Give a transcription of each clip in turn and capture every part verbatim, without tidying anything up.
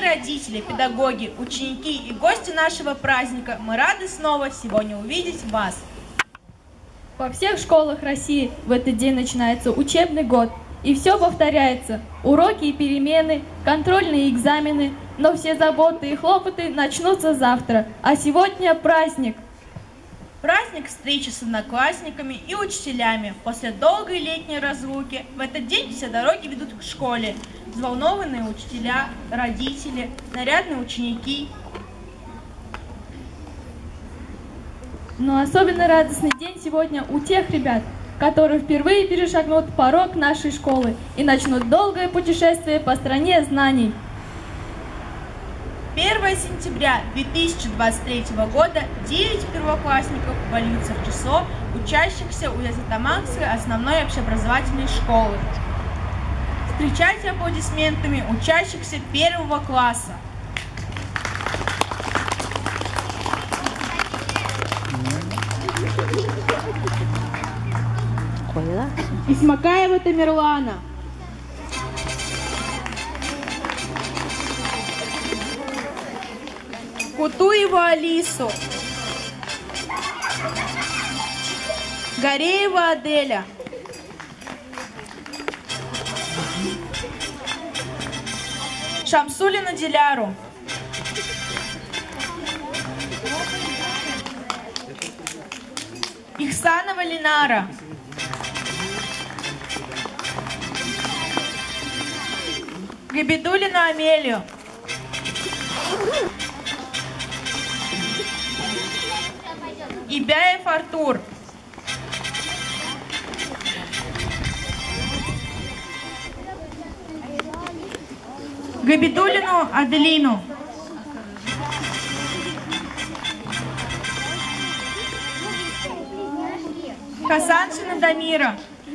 родители, педагоги, ученики и гости нашего праздника, мы рады снова сегодня увидеть вас. Во всех школах России в этот день начинается учебный год, и все повторяется. Уроки и перемены, контрольные экзамены, но все заботы и хлопоты начнутся завтра, а сегодня праздник. Праздник встречи с одноклассниками и учителями. После долгой летней разлуки в этот день все дороги ведут к школе. Взволнованные учителя, родители, нарядные ученики. Но особенно радостный день сегодня у тех ребят, которые впервые перешагнут порог нашей школы и начнут долгое путешествие по стране знаний. первое сентября две тысячи двадцать третьего года девять первоклассников вольются в число учащихся Уязно-Таманской основной общеобразовательной школы. Встречайте аплодисментами учащихся первого класса. Исмакаева Тамерлана. Кутуева Алису. Гореева Аделя. Шамсулину Диляру. Ихсанова Линара. Габидулину Амелию. Ибяев Артур. Габидулину Аделину. Хасаншина Дамира.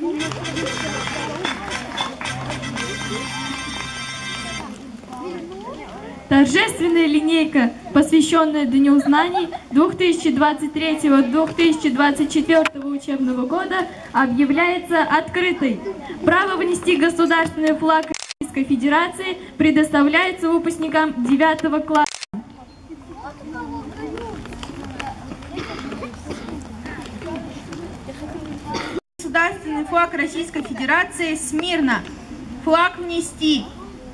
Торжественная линейка, посвященная Дню знаний две тысячи двадцать третьего — две тысячи двадцать четвёртого учебного года, объявляется открытой. Право внести государственный флаг Российской Федерации предоставляется выпускникам девятого класса. Государственный флаг Российской Федерации смирно. Флаг внести.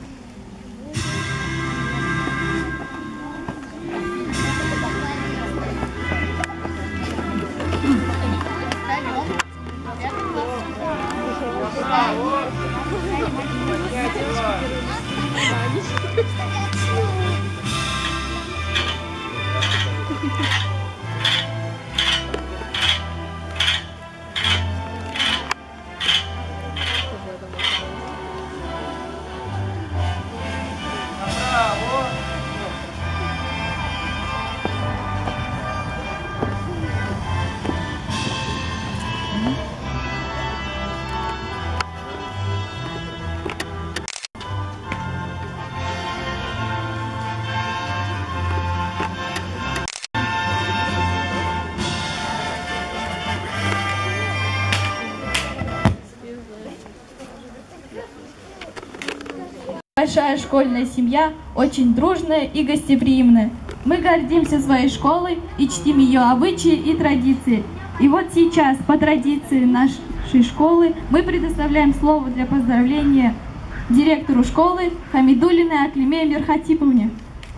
Большая школьная семья, очень дружная и гостеприимная. Мы гордимся своей школой и чтим ее обычаи и традиции. И вот сейчас, по традиции нашей школы, мы предоставляем слово для поздравления директору школы Хамидуллиной Аклиме Мирхатиповне.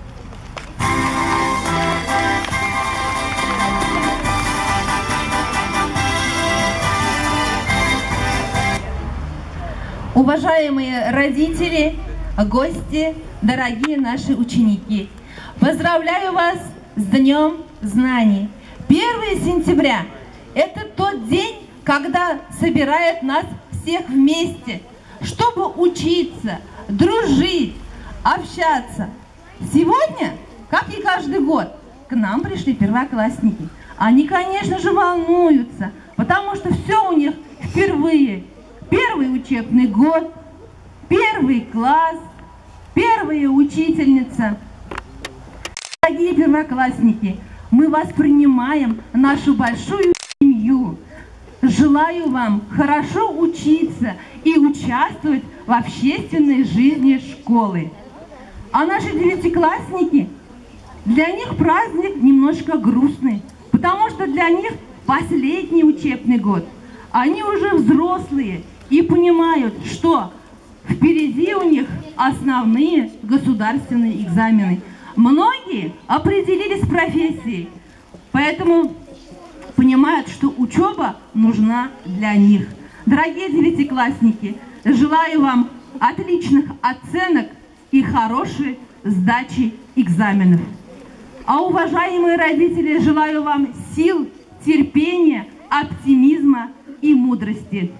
Уважаемые родители, гости, дорогие наши ученики, поздравляю вас с Днем знаний. первое сентября – это тот день, когда собирает нас всех вместе, чтобы учиться, дружить, общаться. Сегодня, как и каждый год, к нам пришли первоклассники. Они, конечно же, волнуются, потому что все у них впервые. Первый учебный год, первый класс, первая учительница. Дорогие первоклассники, мы вас принимаем в нашу большую семью. Желаю вам хорошо учиться и участвовать в общественной жизни школы. А наши девятиклассники, для них праздник немножко грустный, потому что для них последний учебный год. Они уже взрослые и понимают, что впереди у них основные государственные экзамены. Многие определились профессией, поэтому понимают, что учеба нужна для них. Дорогие девятиклассники, желаю вам отличных оценок и хорошей сдачи экзаменов. А уважаемые родители, желаю вам сил, терпения, оптимизма и мудрости.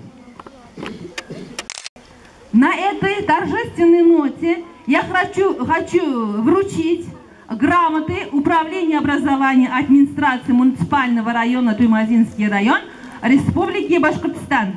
На этой торжественной ноте я хочу, хочу вручить грамоты Управления образования администрации муниципального района Туймазинский район Республики Башкортостан.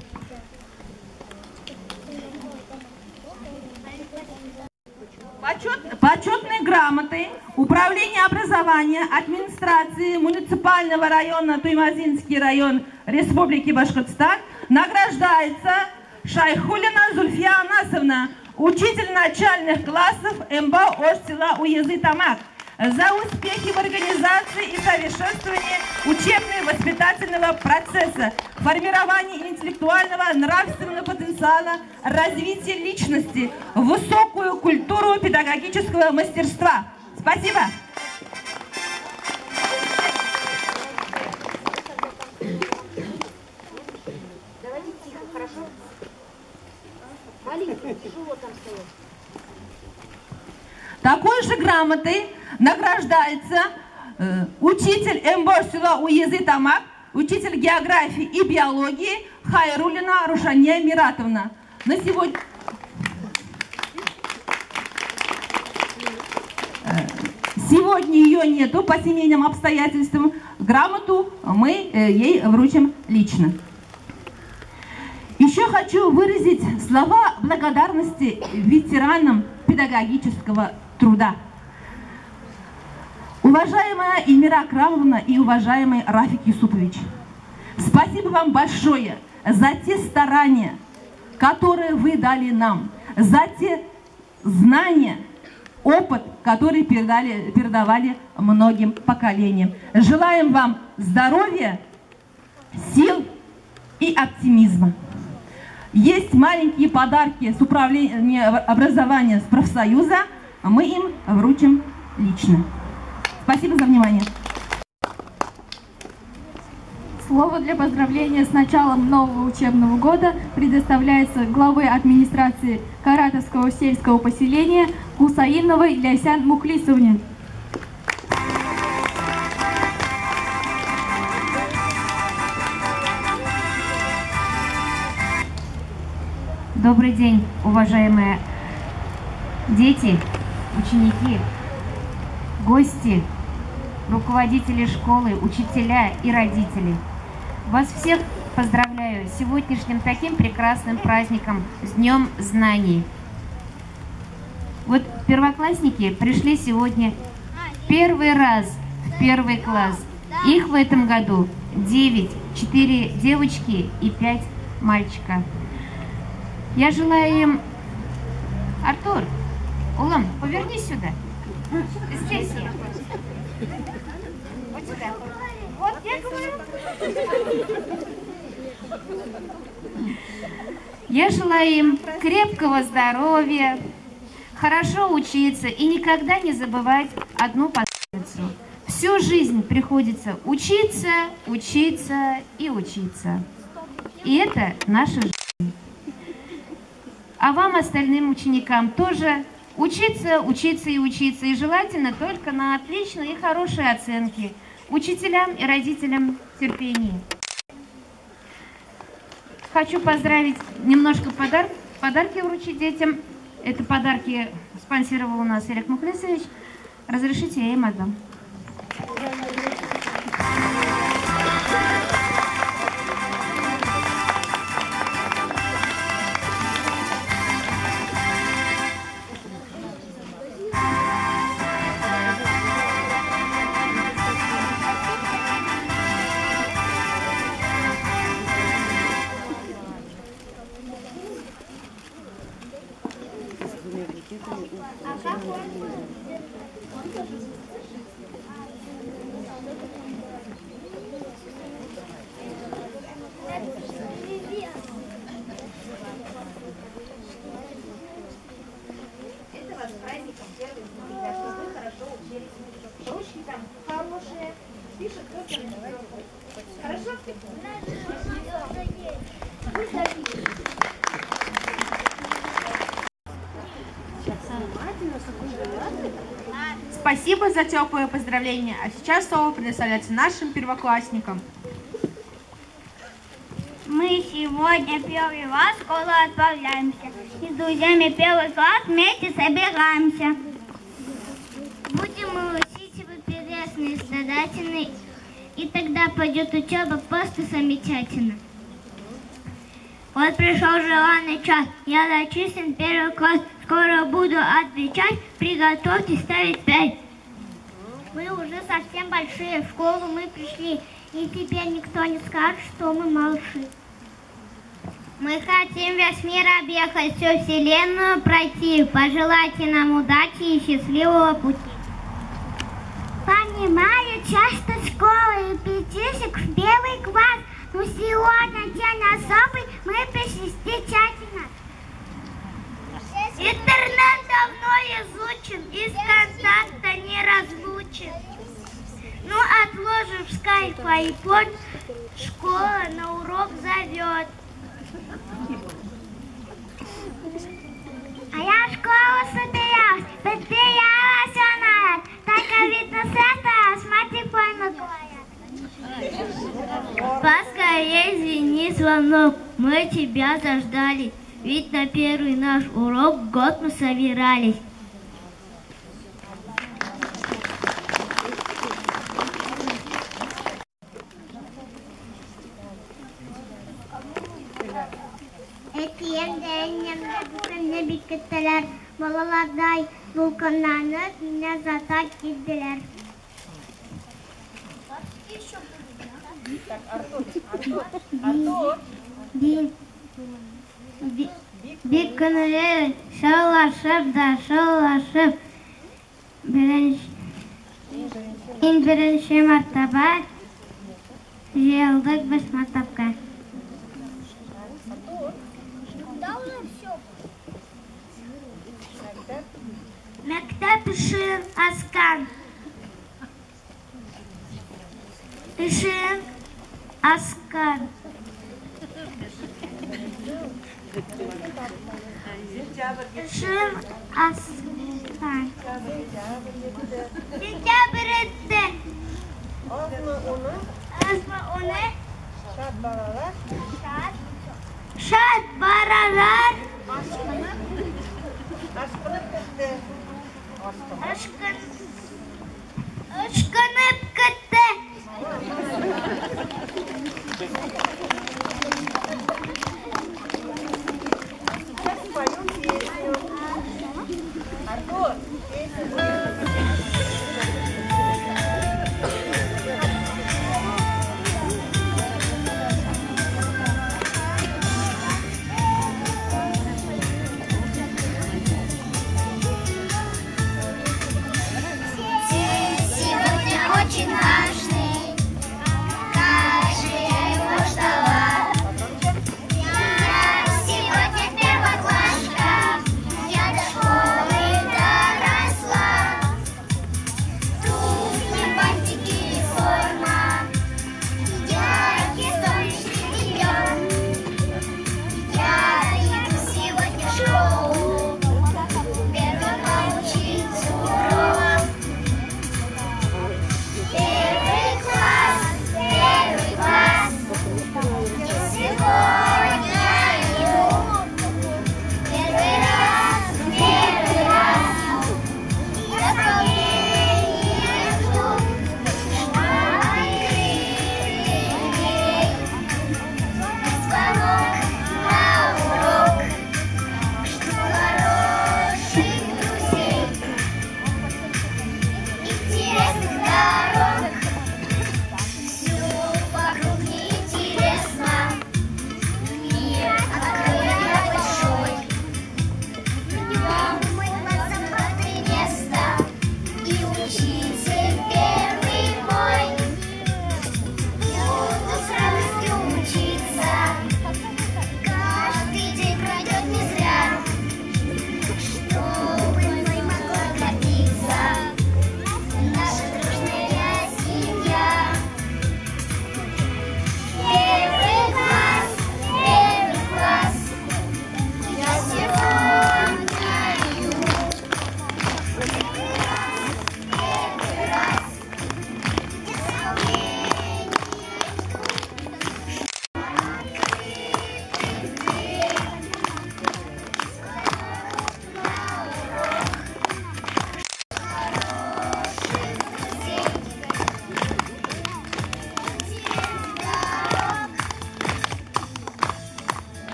Почет, почетные грамоты Управления образования администрации муниципального района Туймазинский район Республики Башкортостан награждается Шайхулина Зульфия Анасовна, учитель начальных классов МБА Ош села Уезы Тамак, за успехи в организации и совершенствовании учебно-воспитательного процесса, формировании интеллектуального, нравственного потенциала, развития личности, высокую культуру педагогического мастерства. Спасибо! Давайте тихо, хорошо? Вали, тяжело там стоять. Такой же грамотой награждается э, учитель МБО села Уезы Тамак, учитель географии и биологии Хайрулина Рушания Миратовна. На сегодня... Сегодня ее нету по семейным обстоятельствам. Грамоту мы э, ей вручим лично. Еще хочу выразить слова благодарности ветеранам педагогического труда. Уважаемая Эльмира Акрамовна и уважаемый Рафик Юсупович, спасибо вам большое за те старания, которые вы дали нам, за те знания, опыт, который передали, передавали многим поколениям. Желаем вам здоровья, сил и оптимизма. Есть маленькие подарки с управления образования с профсоюза, мы им вручим лично. Спасибо за внимание. Слово для поздравления с началом нового учебного года предоставляется главой администрации Каратовского сельского поселения Хусаиновой Ляйсян Мухлисовне. Добрый день, уважаемые дети, ученики, гости, руководители школы, учителя и родители. Вас всех поздравляю с сегодняшним таким прекрасным праздником, с Днем Знаний. Вот первоклассники пришли сегодня первый раз в первый класс. Их в этом году девять, четыре девочки и пять мальчика. Я желаю им... Артур, Улам, повернись сюда. Здесь я. Вот сюда. Вот, я говорю. Я желаю им крепкого здоровья, хорошо учиться и никогда не забывать одну пословицу. Всю жизнь приходится учиться, учиться и учиться. И это наша жизнь. А вам, остальным ученикам, тоже учиться, учиться и учиться. И желательно только на отличные и хорошие оценки. Учителям и родителям терпения. Хочу поздравить, немножко подар... подарки вручить детям. Это подарки спонсировал у нас Эрик Мухлисович. Разрешите, я им отдам. Ага. Спасибо за теплые поздравления, а сейчас слово предоставляется нашим первоклассникам. Мы сегодня первый раз в школу отправляемся. И с друзьями первый класс вместе собираемся. Будем мы учиться интересно и старательно, и тогда пойдет учеба просто замечательно. Вот пришел желанный час, я зачислен в первый класс. Скоро буду отвечать, приготовьтесь ставить пять. Мы уже совсем большие, в школу мы пришли, и теперь никто не скажет, что мы малыши. Мы хотим весь мир объехать, всю вселенную пройти. Пожелайте нам удачи и счастливого пути. Понимаю, часто школы и пятишек в первый класс, но сегодня день особый, мы пришли встречательно. Интернет давно изучен, и с контакта не разлучен. Ну, отложим скайп, айпод, школа на урок зовет. А я в школу собиралась, потерялась она, только видно с этого, смотри, пойму твоя. Поскорее извини звонок, мы тебя заждались. Ведь на первый наш урок год мы собирались. Etiyemde bitkiler, balalarday vulkanlarını yine zaten gittiler. Bir günleri şalaşıp da şalaşıp birinci, birinci mertebe yıldık biz matapka. Mektep ışığın askan. Işığın askan. Işığın askan. Sentябрь etti. Asma onu. Şad baralar. Şad baralar. Aşkın. Aşkınıp gitti. Артур,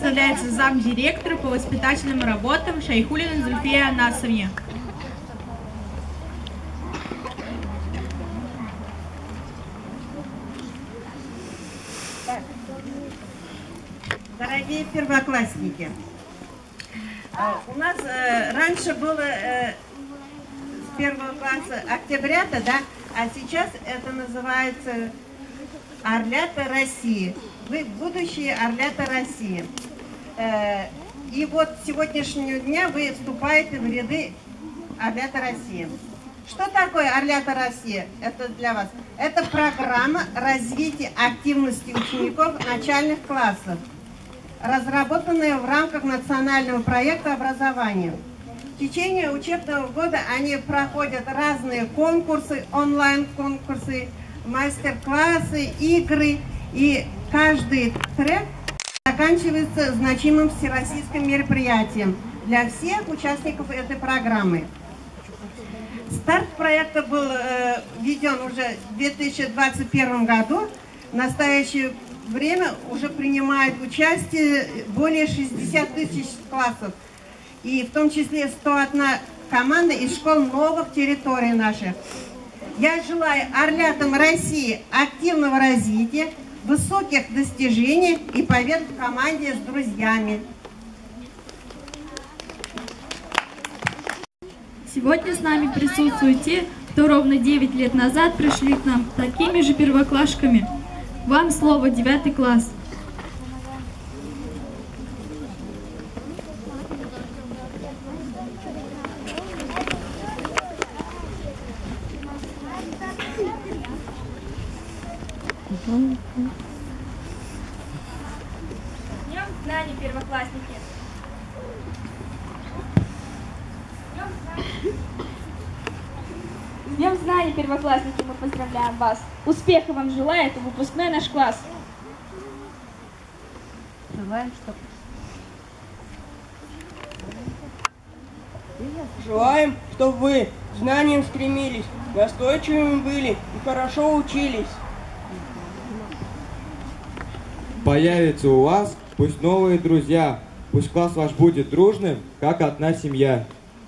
представляется замдиректора по воспитательным работам Шайхуллина Зульфия Анасовне. Дорогие первоклассники, у нас э, раньше было э, с первого класса октябрята, да, а сейчас это называется Орлята России. Вы будущие Орлята России. Э, и вот с сегодняшнего дня вы вступаете в ряды Орлята России. Что такое Орлята Россия? Это для вас. Это программа развития активности учеников начальных классов, разработанная в рамках национального проекта образования. В течение учебного года они проходят разные конкурсы, онлайн-конкурсы, мастер-классы, игры, и каждый трек заканчивается значимым всероссийским мероприятием для всех участников этой программы. Старт проекта был э, введен уже в две тысячи двадцать первом году. В настоящее время уже принимает участие более шестидесяти тысяч классов, и в том числе сто одна команда из школ новых территорий наших. Я желаю орлятам России активного развития, высоких достижений и побед в команде с друзьями. Сегодня с нами присутствуют те, кто ровно девять лет назад пришли к нам такими же первоклашками. Вам слово, девятый класс. Днем знаний, первоклассники! С Днем знаний, первоклассники, мы поздравляем вас. Успеха вам желает выпускной наш класс. Желаем, чтобы... Желаем, чтобы вы знаниям стремились, настойчивыми были и хорошо учились. Появится у вас пусть новые друзья, пусть класс ваш будет дружным, как одна семья.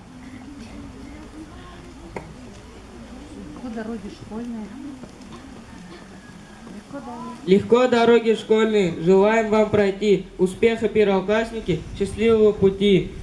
Легко дороги школьные. Легко дороги школьные, желаем вам пройти. Успеха, первоклассники, счастливого пути.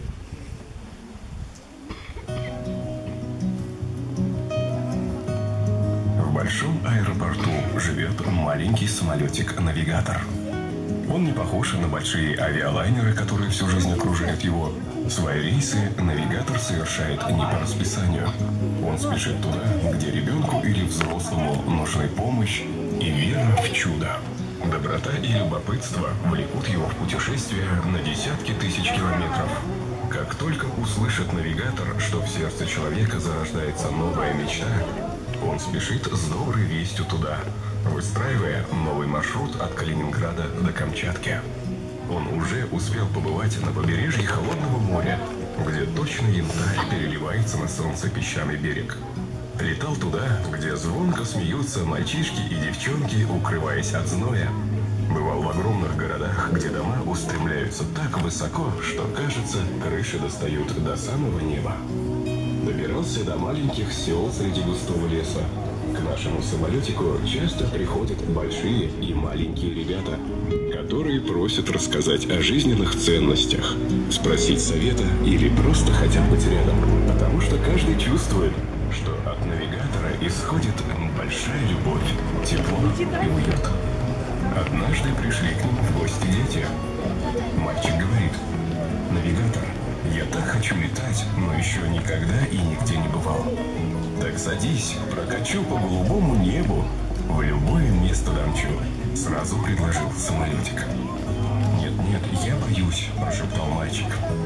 В большом аэропорту живет маленький самолетик-навигатор. Он не похож на большие авиалайнеры, которые всю жизнь окружают его. Свои рейсы навигатор совершает не по расписанию. Он спешит туда, где ребенку или взрослому нужны помощь и вера в чудо. Доброта и любопытство влекут его в путешествие на десятки тысяч километров. Как только услышит навигатор, что в сердце человека зарождается новая мечта, он спешит с доброй вестью туда, выстраивая новый маршрут от Калининграда до Камчатки. Он уже успел побывать на побережье холодного моря, где точно янтарь переливается на солнце песчаный берег. Летал туда, где звонко смеются мальчишки и девчонки, укрываясь от зноя. Бывал в огромных городах, где дома устремляются так высоко, что, кажется, крыши достают до самого неба. Добирался до маленьких сел среди густого леса. К нашему самолетику часто приходят большие и маленькие ребята, которые просят рассказать о жизненных ценностях, спросить совета или просто хотят быть рядом, потому что каждый чувствует, что от навигатора исходит большая любовь, тепло и уют. Однажды пришли к нему в гости дети. Мальчик говорит: «Навигатор, я так хочу летать, но еще никогда и нигде не бывал. Так садись, прокачу по голубому небу, в любое место домчу», — сразу предложил самолетик. «Нет-нет, я боюсь», — прошептал мальчик.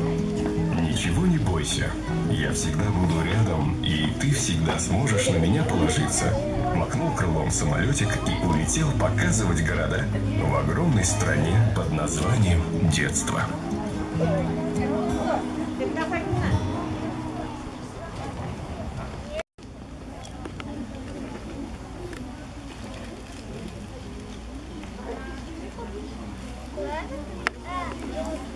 «Ничего не бойся, я всегда буду рядом, и ты всегда сможешь на меня положиться». Махнул крылом самолетик и улетел показывать города в огромной стране под названием «Детство». What?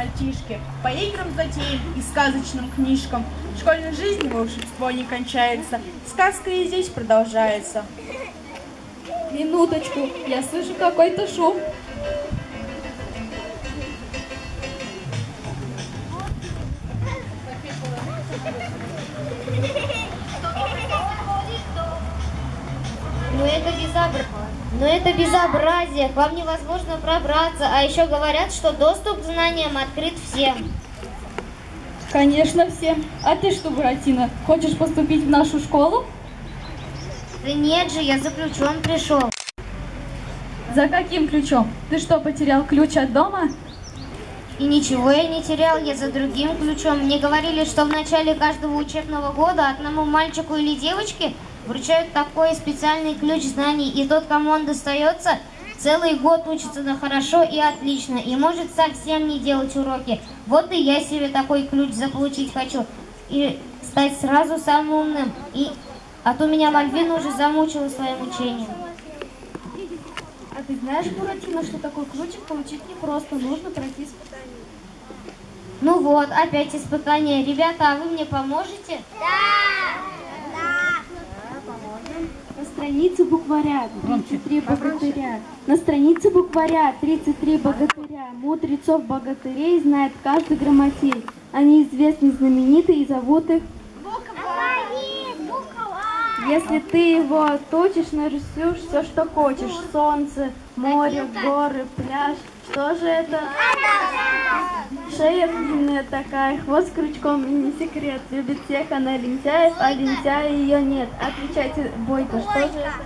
мальчишки, по играм, затеям и сказочным книжкам. В школьной жизни волшебство не кончается, сказка и здесь продолжается. Минуточку, я слышу какой-то шум. Ну это безобразие. Но это безобразие, к вам невозможно пробраться, а еще говорят, что доступ к знаниям открыт всем. Конечно, всем. А ты что, Буратино, хочешь поступить в нашу школу? Да нет же, я за ключом пришел. За каким ключом? Ты что, потерял ключ от дома? И ничего я не терял, я за другим ключом. Мне говорили, что в начале каждого учебного года одному мальчику или девочке вручают такой специальный ключ знаний, и тот, кому он достается, целый год учится на хорошо и отлично, и может совсем не делать уроки. Вот и я себе такой ключ заполучить хочу, и стать сразу самым умным. И... А то меня Мальвина уже замучила своим учением. А ты знаешь, Буратино, что такой ключик получить непросто, нужно пройти испытание. Ну вот, опять испытание. Ребята, а вы мне поможете? Да! На странице букваря тридцать три богатыря. На странице букваря тридцать три богатыря. Мудрецов богатырей знает каждый грамотей. Они известны, знамениты и зовут их. Если ты его точишь, нарисуешь все, что хочешь. Солнце, море, горы, пляж. Что же это? Шея длинная такая, хвост крючком и не секрет. Любит всех она лентяев, а лентяя ее нет. Отвечайте, Бойко, что же это?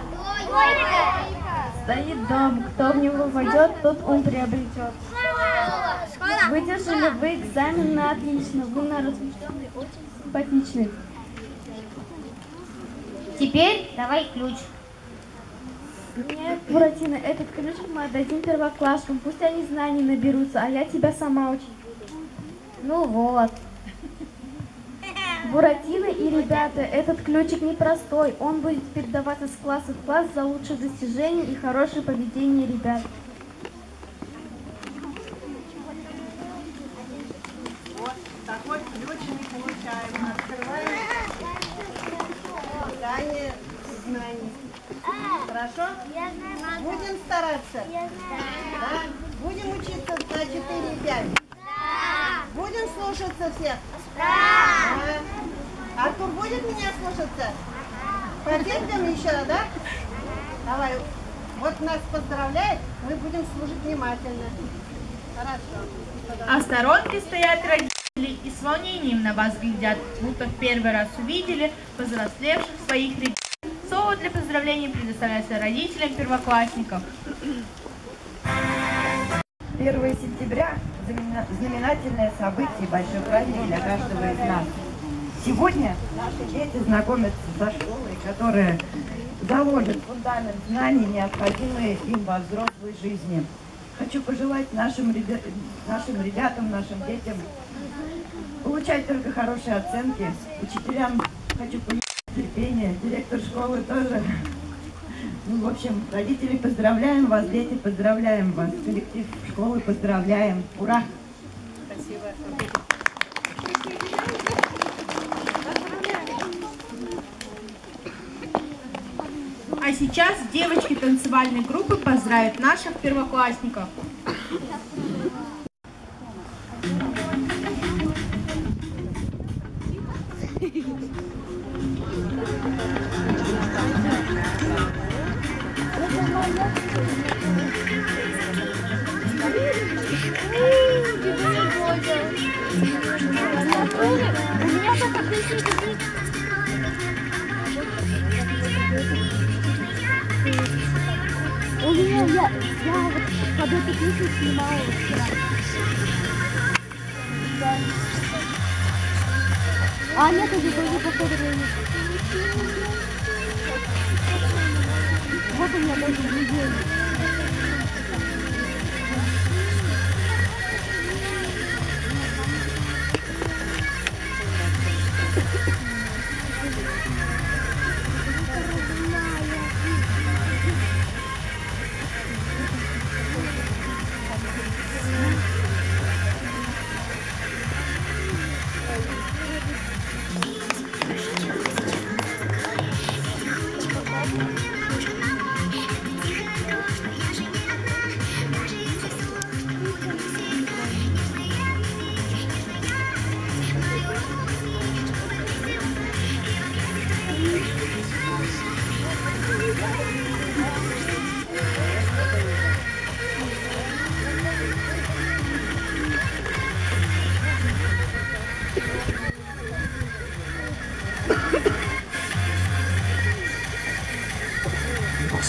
Стоит дом, кто в него войдет, тот ум приобретет. Выдержали вы экзамен на отлично, вы на размещенный очень симпатичный. Теперь давай ключ. Нет, Буратино, этот ключик мы отдадим первоклашкам, пусть они знаний наберутся, а я тебя сама учить буду. Ну вот. Буратино и ребята, этот ключик непростой, он будет передаваться с класса в класс за лучшие достижения и хорошее поведение ребят. Вот такой ключ мы получаем. Открываем здание знаний. Хорошо? Будем стараться? Да? Будем учиться на четыре и пять? Да. Будем слушаться всех? Да. Да. Артур будет меня слушаться? Потерпим еще, да? Давай. Вот нас поздравляет, мы будем слушать внимательно. Хорошо. А в сторонке стоят родители и с волнением на вас глядят, будто в первый раз увидели повзрослевших своих ребят. Слово для поздравлений предоставляется родителям первоклассников. первое сентября – знаменательное событие, большой праздник для каждого из нас. Сегодня наши дети знакомятся со школой, которая заложит фундамент знаний, необходимые им во взрослой жизни. Хочу пожелать нашим, ребя... нашим ребятам, нашим детям получать только хорошие оценки. Учителям хочу пожелать терпения, директор школы тоже. Ну, в общем, родители, поздравляем вас, дети, поздравляем вас, коллектив школы поздравляем. Ура! Спасибо. А сейчас девочки танцевальной группы поздравят наших первоклассников. У меня, я, я вот под эту песню снимала вчера. Да. А нет, это тоже повторение. Вот у меня даже видео.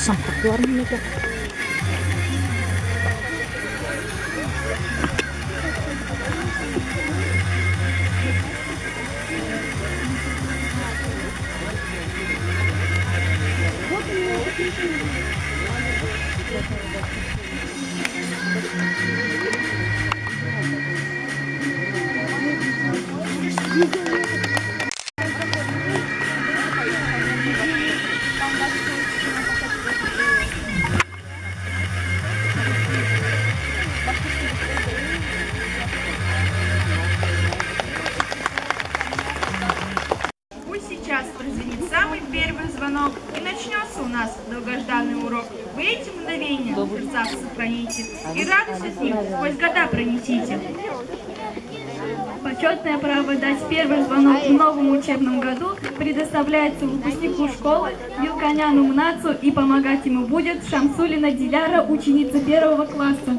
Пусть сейчас прозвенит самый первый звонок и начнется у нас долгожданный урок. Вы эти мгновения в сердцах сохраните и радость от них сквозь года пронесите. Почетное право дать первый звонок в новом учебном году предоставляется выпускнику школы Вилканяну Мнацу, и помогать ему будет Шамсулина Диляра, ученица первого класса.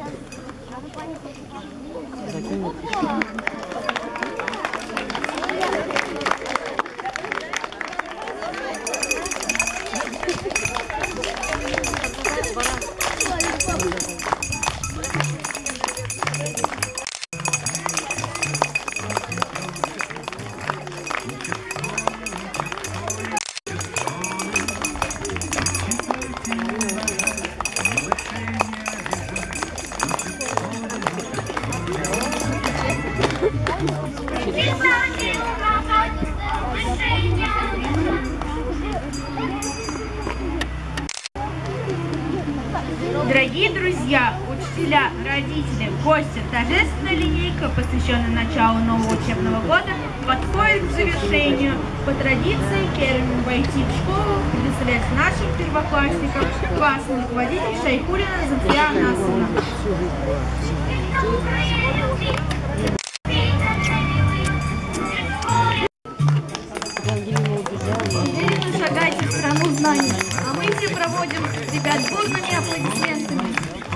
Дорогие друзья, учителя, родители, гости, торжественная линейка, посвященная началу нового учебного года, подходит к завершению. По традиции первым войти в школу предоставляет нашим первоклассникам классный руководитель Шайхулина Зульфия Анасовна. Уверенно шагайте в страну знаний, а мы все проводим ребят бурными аплодисментами.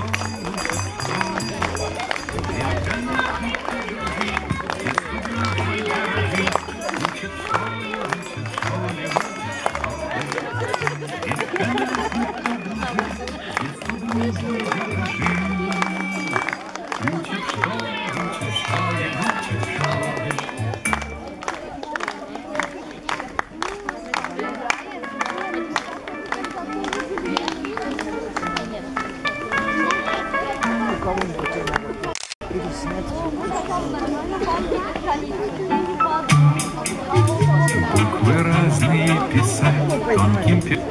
Буквы разные писать тонким пер...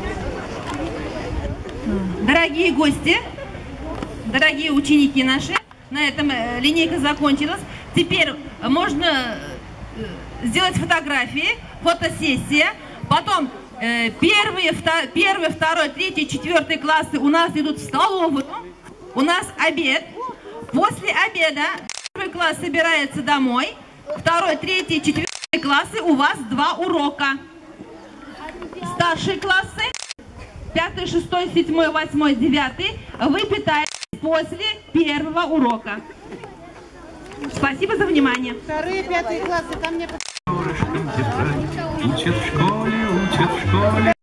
Дорогие гости, дорогие ученики наши, на этом линейка закончилась. Теперь можно сделать фотографии, фотосессия. Потом э, первые, втор, первый, второй, третий, четвертый классы у нас идут в столовую. У нас обед. После обеда первый класс собирается домой. Второй, третий, четвертый классы у вас два урока. Старшие классы, пятый, шестой, седьмой, восьмой, девятый, вы питаетесь после первого урока. Спасибо за внимание. Вторые, пятые классы, там мне... Учат в школе, учат в школе.